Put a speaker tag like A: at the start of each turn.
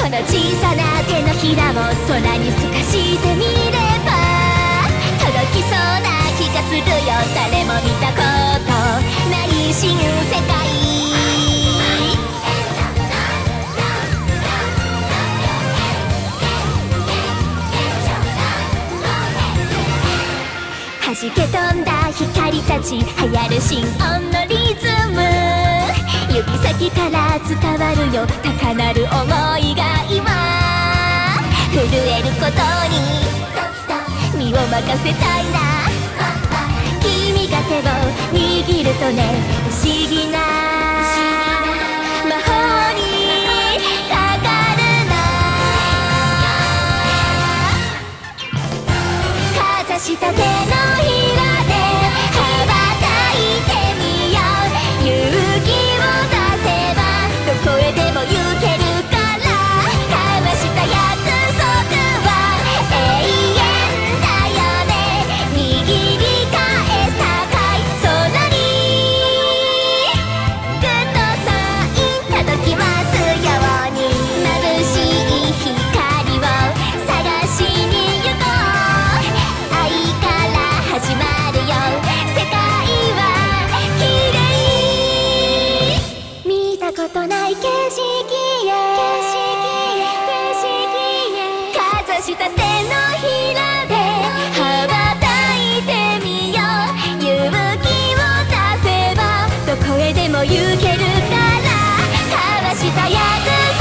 A: の小さな手のひらを空に透かしてみれば届きそうな気がするよ。誰も見たことない新世界。弾け飛んだ光たち流行る心音のリズム。指先から伝わるよ高鳴る想いが今震えることに身を任せたいな。君が手を握るとね不思議な魔法にかかるな。かざした手のひらで羽ばたいてみよう。勇気を出せばどこへでも行けるから交わした約束は永遠だよね。握り返す高い空にグッドサイン届きますように。眩しい光を探しに行こう。愛から始まるよ世界は綺麗。見たことない景色へかざした手のひらで羽ばたいてみよう。勇気を出せばどこへでも行けるから交わした約束